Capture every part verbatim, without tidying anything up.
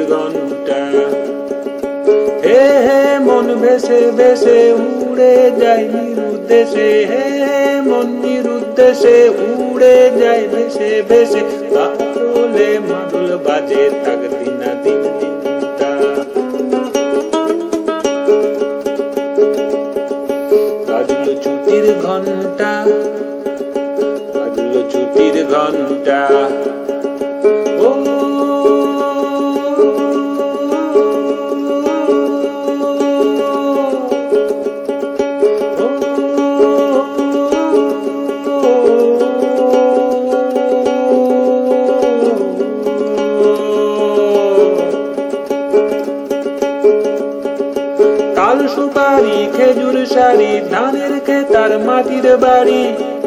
ঘন্টা। হে হে মন ভেসে ভেসে উড়ে যায় নিরুদ্দেশে, হে হে মন নিরুদ্দেশে উড়ে যায় ভেসে ভেসে। বাদলে মাদল বাজে তাক দিনা দিন দিনটা। বাজলো ছুটির ঘন্টা, বাজলো ছুটির ঘন্টা। ও তাল সুপারি খেজুর সারি ধানের খেতার মাটির বাড়ি।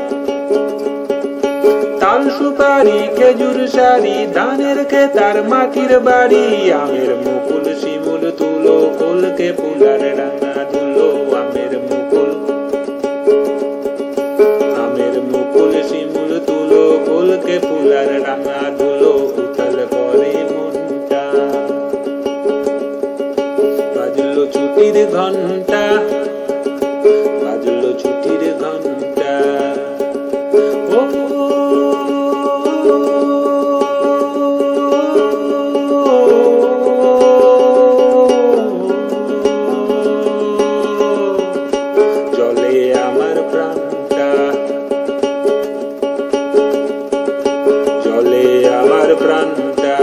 তাল সুপারি খেজুর সারি ধানের খেতার মাটির বাড়ি। আমের মুকুল শিমুল তুলো কলকে ফুলার রাঙা ধুলো। আমের মুকুল আমের মুকুল শিমুল তুলো কলকে ফুলার রাঙা ধুলো। উথাল করে মনটা। বাজলো ছুটির ঘন্টা, বাজলো ছুটির ঘন্টা। ও জলে আমার প্রাণটা, জলে আমার প্রাণটা।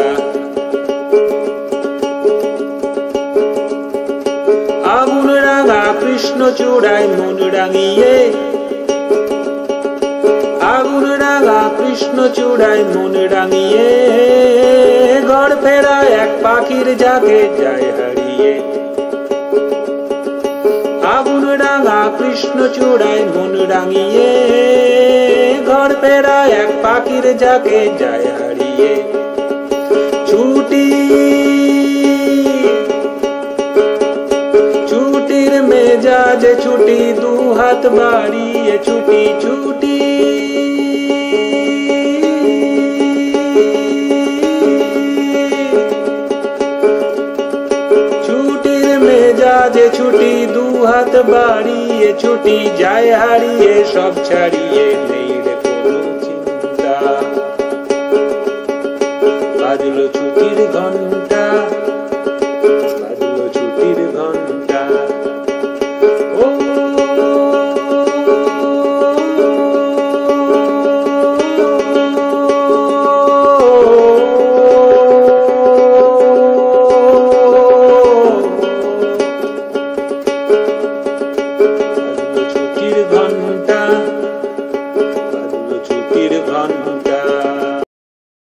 আগুন রাঙা কৃষ্ণ চূড়ায় মন রাঙিয়ে, আগুন রাঙা কৃষ্ণ চূড়ায় মন রাঙিয়ে। ঘর ফেরা এক পাখির জাগে যায় হারিয়ে। আগুন রাঙা কৃষ্ণ চূড়ায় মন রাঙিয়ে। ঘর ফেরা এক পাখির জাগে যায় হারিয়ে। ছুটি ছুটির মেজাজে ছুটি দু হাত বাড়িয়ে ছুটি ছুটি। ছুটির মেজাজে ছুটি দু হাত বাড়িয়ে ছুটি যায় হারিয়ে সব ছাড়িয়ে নেই রে কোনো চিন্তা। বাজলো ছুটির ঘন্টা।